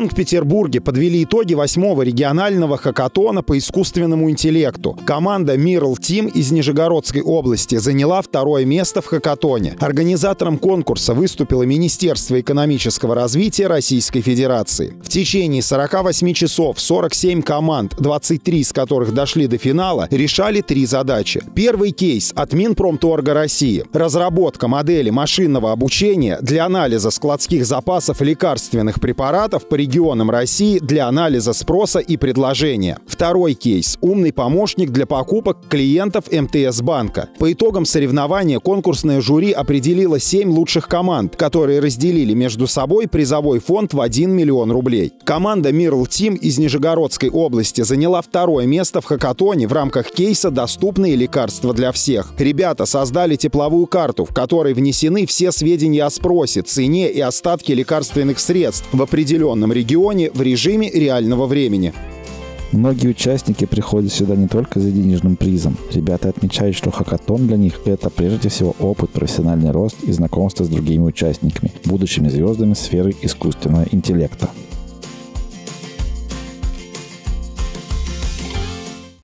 Санкт-Петербурге подвели итоги 8-го регионального хакатона по искусственному интеллекту. Команда Miral Team из Нижегородской области заняла 2-е место в хакатоне. Организатором конкурса выступило Министерство экономического развития Российской Федерации. В течение 48 часов 47 команд, 23 из которых дошли до финала, решали 3 задачи. Первый кейс от Минпромторга России. Разработка модели машинного обучения для анализа складских запасов лекарственных препаратов по регионам России для анализа спроса и предложения. Второй кейс – умный помощник для покупок клиентов МТС-банка. По итогам соревнования конкурсное жюри определило 7 лучших команд, которые разделили между собой призовой фонд в 1 миллион рублей. Команда Miral Team из Нижегородской области заняла 2-е место в хакатоне в рамках кейса «Доступные лекарства для всех». Ребята создали тепловую карту, в которой внесены все сведения о спросе, цене и остатке лекарственных средств в определенном регионе в режиме реального времени. Многие участники приходят сюда не только за денежным призом. Ребята отмечают, что хакатон для них – это прежде всего опыт, профессиональный рост и знакомство с другими участниками, будущими звездами сферы искусственного интеллекта.